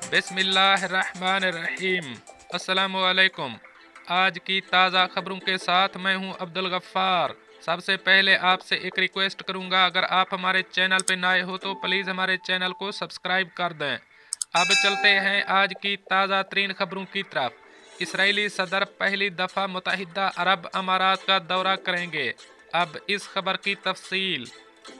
बिस्मिल्लाहिर्रहमानिर्रहीम। अस्सलामुअलैकुम। आज की ताज़ा खबरों के साथ मैं हूं अब्दुल गफ्फार। सबसे पहले आपसे एक रिक्वेस्ट करूंगा, अगर आप हमारे चैनल पे नए हो तो प्लीज़ हमारे चैनल को सब्सक्राइब कर दें। अब चलते हैं आज की ताज़ा तरीन खबरों की तरफ। इसराइली सदर पहली दफ़ा मुत्तहिदा अरब अमारात का दौरा करेंगे। अब इस खबर की तफसील।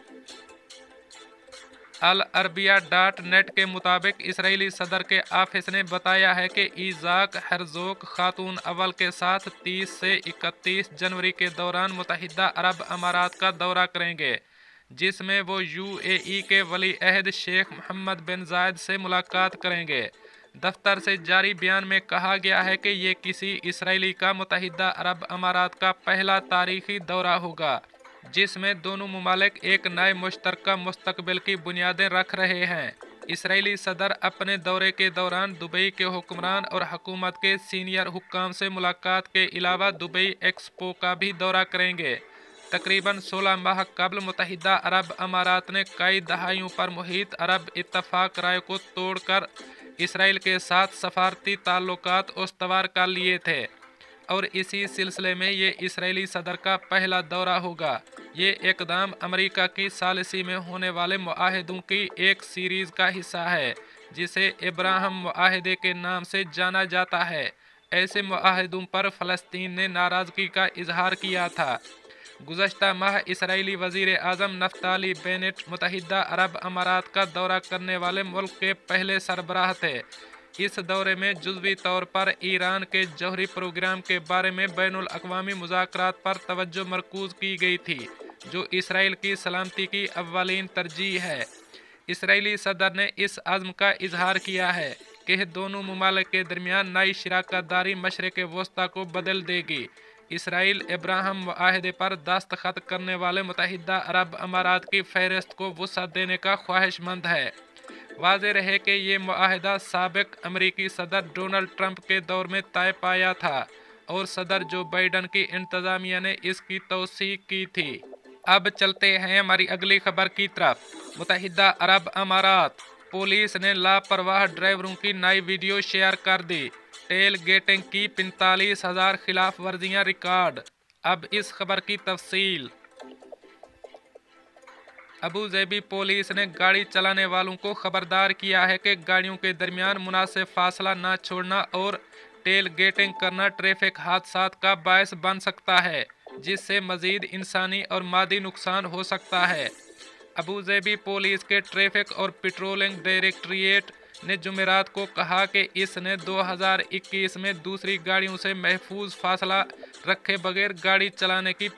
अल अरबिया डॉट नेट के मुताबिक इसराइली सदर के ऑफिस ने बताया है कि इज़ाक हेरज़ोग खातून अव्वल के साथ 30 से 31 जनवरी के दौरान मुत्तहिदा अरब अमारात का दौरा करेंगे, जिसमें वो यूएई के वली अहद शेख मोहम्मद बिन जायद से मुलाकात करेंगे। दफ्तर से जारी बयान में कहा गया है कि ये किसी इसराइली का मुत्तहिदा अरब अमारात का पहला तारीखी दौरा होगा, जिसमें दोनों मुमालिक एक नए मुश्तरका मुस्तकबिल की बुनियादें रख रहे हैं। इसराइली सदर अपने दौरे के दौरान दुबई के हुक्मरान और हुकूमत के सीनियर हुक्काम से मुलाकात के अलावा दुबई एक्सपो का भी दौरा करेंगे। तकरीबन 16 माह कबल मुत्तहिदा अरब अमारात ने कई दहाइयों पर मुहित अरब इत्तफाक राय को तोड़कर इसराइल के साथ सफारती ताल्लुकात उस्तवार कर लिए थे, और इसी सिलसिले में ये इसराइली सदर का पहला दौरा होगा। ये इक़दाम अमेरिका की सालिसी में होने वाले मुआहदों की एक सीरीज़ का हिस्सा है, जिसे इब्राहिम मुआहदे के नाम से जाना जाता है। ऐसे मुआहदों पर फ़लस्तीन ने नाराज़गी का इजहार किया था। गुज़श्ता माह इसराइली वज़ीर आज़म नफ्ताली बेनेट मुत्तहिदा अरब अमारात का दौरा करने वाले मुल्क के पहले सरबराह थे। इस दौरे में जुज़वी तौर पर ईरान के जौहरी प्रोग्राम के बारे में बैनुल अक़वामी मुज़ाकरात पर तवज्जो मरकूज़ की गई थी, जो इसराइल की सलामती की अव्वलीन तरजीह है। इसराइली सदर ने इस अज़्म का इजहार किया है कि दोनों ममालिक के दरमियान नई शराकतदारी मशरिक़ वस्ता को बदल देगी। इसराइल इब्राहिम मुआहदे पर दस्तखत करने वाले मुत्तहिदा अरब अमारात की फ़हरिस्त को वुसअत देने का ख्वाहिशमंद है। वाज़ेह रहे कि ये मुआहदा साबिक अमरीकी सदर डोनाल्ड ट्रंप के दौर में तय पाया था, और सदर जो बाइडन की इंतज़ामिया ने इसकी तौसीक की थी। अब चलते हैं हमारी अगली खबर की तरफ। मुत्तहिदा अरब अमारात पुलिस ने लापरवाह ड्राइवरों की नई वीडियो शेयर कर दी। टेल गेटिंग की 45,000 खिलाफ वर्जियाँ रिकॉर्ड। अब इस खबर की तफसील। अबू ज़ैबी पुलिस ने गाड़ी चलाने वालों को खबरदार किया है कि गाड़ियों के दरमियान मुनासिब फासला न छोड़ना और टेल गेटिंग करना ट्रैफिक हादसात का बायस बन सकता है, जिससे मज़ीद इंसानी और मादी नुकसान हो सकता है। अबू ज़ैबी पुलिस के ट्रैफिक और पेट्रोलिंग डायरेक्टरेट ने जुमेरात को कहा कि इसने 2021 में दूसरी गाड़ियों से महफूज फासला रखे बगैर गाड़ी चलाने की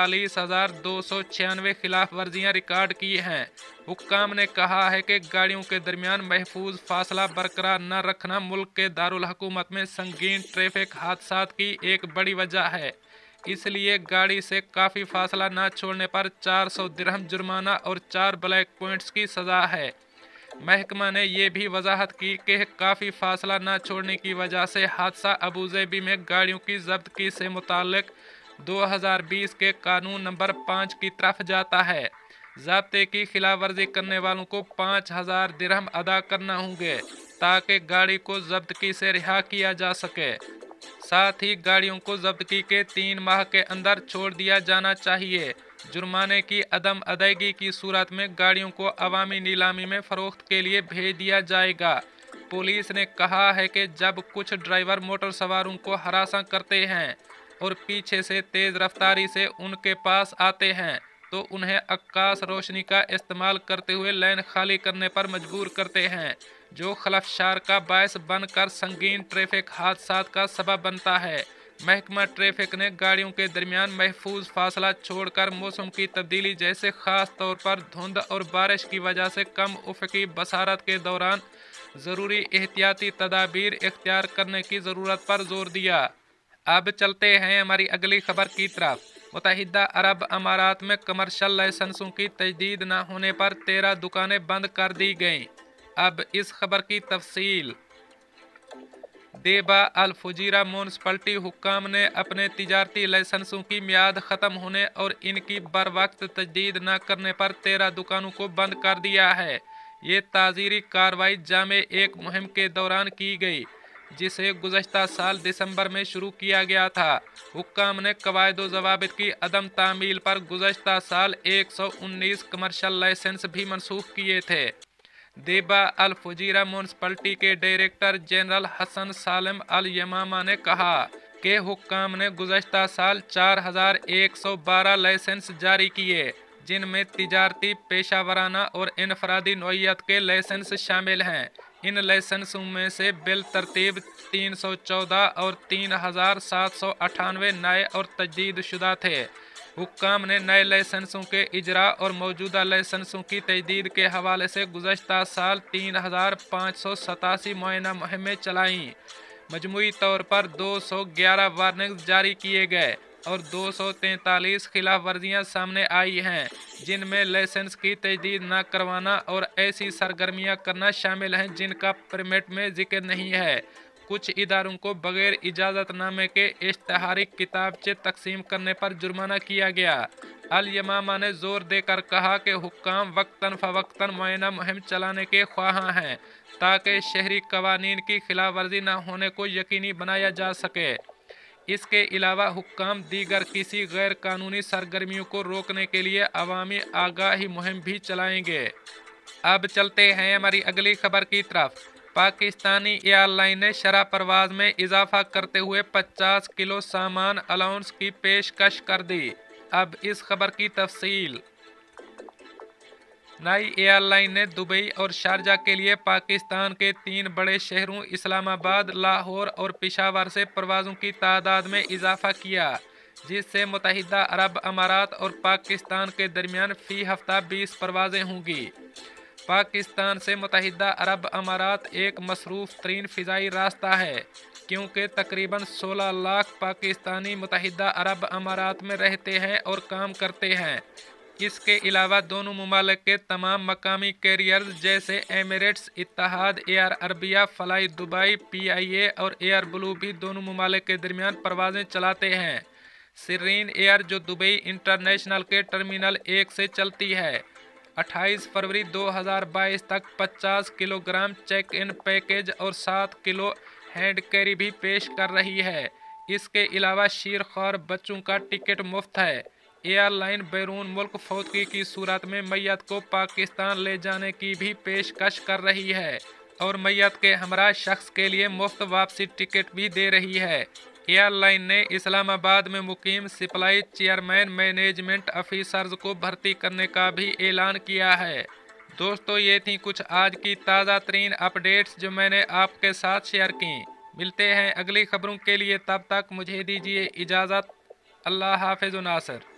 45,296 खिलाफ वर्जियाँ रिकॉर्ड की हैं। हुक्काम ने कहा है कि गाड़ियों के दरमियान महफूज फासला बरकरार न रखना मुल्क के दारुल हुकूमत में संगीन ट्रैफिक हादसात की एक बड़ी वजह है। इसलिए गाड़ी से काफ़ी फासला न छोड़ने पर 400 दिरहम जुर्माना और 4 ब्लैक पॉइंट्स की सज़ा है। महकमा ने यह भी वजाहत की कि काफ़ी फासला न छोड़ने की वजह से हादसा अबू ज़ैबी में गाड़ियों की जब्तगी से मुताल्लिक 2020 के कानून नंबर 5 की तरफ जाता है। ज़ाब्ते की खिलाफ वर्जी करने वालों को 5,000 दिरहम अदा करना होंगे, ताकि गाड़ी को जब्तगी से रिहा किया जा सके। साथ ही गाड़ियों को जब्तगी के 3 माह के अंदर छोड़ दिया जाना चाहिए। जुर्माने की अदम अदायगी की सूरत में गाड़ियों को अवामी नीलामी में फ़रोख्त के लिए भेज दिया जाएगा। पुलिस ने कहा है कि जब कुछ ड्राइवर मोटर सवारों को हरासा करते हैं और पीछे से तेज़ रफ्तारी से उनके पास आते हैं, तो उन्हें अक्कास रोशनी का इस्तेमाल करते हुए लाइन खाली करने पर मजबूर करते हैं, जो खलफशार का बायस बनकर संगीन ट्रैफिक हादसात का सबब बनता है। महकमा ट्रैफिक ने गाड़ियों के दरमियान महफूज फासला छोड़कर मौसम की तब्दीली जैसे ख़ास तौर पर धुंध और बारिश की वजह से कम उफ़क़ी बसारत के दौरान ज़रूरी एहतियाती तदाबीर इख्तियार करने की ज़रूरत पर जोर दिया। अब चलते हैं हमारी अगली खबर की तरफ। मुत्तहिदा अरब अमारात में कमर्शल लाइसेंसों की तजदीद न होने पर 13 दुकानें बंद कर दी गईं। अब इस खबर की तफसील। देबा अल फुजीरा म्यूनसिपलिटी हुक्काम ने अपने तिजारती लाइसेंसों की मियाद ख़त्म होने और इनकी बर वक्त तजदीद न करने पर 13 दुकानों को बंद कर दिया है। ये ताज़ीरी कार्रवाई जामे एक मुहिम के दौरान की गई जिसे गुज़श्ता साल दिसंबर में शुरू किया गया था। हुक्काम ने कवायदो ज़वाबित की अदम तामील पर गुज़श्ता साल 119 कमर्शल लाइसेंस भी मनसूख किए थे। देबा अल फुजीरा म्यूनसिपलिटी के director general Hassan Salim Al Yamama ने कहा कि हुक्काम ने गुज़श्ता साल 4112 लाइसेंस जारी किए, जिनमें तिजारती, पेशावराना और इनफरादी नौइयत के लाइसेंस शामिल हैं। इन लाइसेंसों में से बिल तरतीब 314 और 3798 नए और तजदीद शुदा थे। हुक्काम ने नए लाइसेंसों के इजरा और मौजूदा लाइसेंसों की तजदीद के हवाले से गुज़श्ता साल 3587 मुआयना मुहिमें चलाईं। मजमूई तौर पर 211 वार्निंग जारी किए गए और 243 खिलाफ वर्जियाँ सामने आई हैं, जिनमें लाइसेंस की तजदीद न करवाना और ऐसी सरगर्मियाँ करना शामिल हैं जिनका परमिट में जिक्र नहीं है। कुछ इदारों को बगैर इजाज़तनामे के इश्तहारी किताबचे तकसीम करने पर जुर्माना किया गया। अल यमामा ने जोर देकर कहा कि हुक्काम वक्तन फ़वक्तन मुआयना मुहिम चलाने के ख्वाहां हैं ताकि शहरी कवानीन की खिलाफ वर्जी न होने को यकीनी बनाया जा सके। इसके अलावा हुक्काम दीगर किसी गैर कानूनी सरगर्मियों को रोकने के लिए अवामी आगाही मुहिम भी चलाएंगे। अब चलते हैं हमारी अगली खबर की तरफ। पाकिस्तानी एयरलाइन ने शरह परवाज में इजाफा करते हुए 50 किलो सामान अलाउंस की पेशकश कर दी। अब इस खबर की तफसील। नई एयरलाइन ने दुबई और शारजा के लिए पाकिस्तान के 3 बड़े शहरों इस्लामाबाद, लाहौर और पेशावर से परवाज़ों की तादाद में इजाफा किया, जिससे मुत्तहिदा अरब अमारात और पाकिस्तान के दरमियान फ़ी हफ्ता 20 परवाज़ें होंगी। पाकिस्तान से मुत्तहिदा अरब अमारात एक मसरूफ़ तरीन फ़िज़ाई रास्ता है, क्योंकि तकरीबन 16 लाख पाकिस्तानी मुत्तहिदा अरब अमारात में रहते हैं और काम करते हैं। इसके अलावा दोनों मुमालिक के तमाम मकामी कैरियर्स जैसे Emirates, Etihad Air Arabia, fly Dubai, PIA और एयर ब्लू भी दोनों मुमालिक के दरमियान परवाज़ें चलाते हैं। सिरीन एयर, जो दुबई इंटरनेशनल के टर्मिनल 1 से चलती है, 28 फरवरी 2022 तक 50 किलोग्राम चेक इन पैकेज और 7 किलो हैंड कैरी भी पेश कर रही है। इसके अलावा शीरख्वार बच्चों का टिकट मुफ्त है। एयरलाइन बैरून मुल्क फौतगी की सूरत में मैयत को पाकिस्तान ले जाने की भी पेशकश कर रही है और मैयत के हमरा शख्स के लिए मुफ्त वापसी टिकट भी दे रही है। एयरलाइन ने इस्लामाबाद में मुकीम सप्लाई चेयरमैन मैनेजमेंट ऑफिसर्स को भर्ती करने का भी ऐलान किया है। दोस्तों, ये थी कुछ आज की ताज़ा तरीन अपडेट्स जो मैंने आपके साथ शेयर की। मिलते हैं अगली खबरों के लिए, तब तक मुझे दीजिए इजाज़त। अल्लाह हाफ़िज़ नासिर।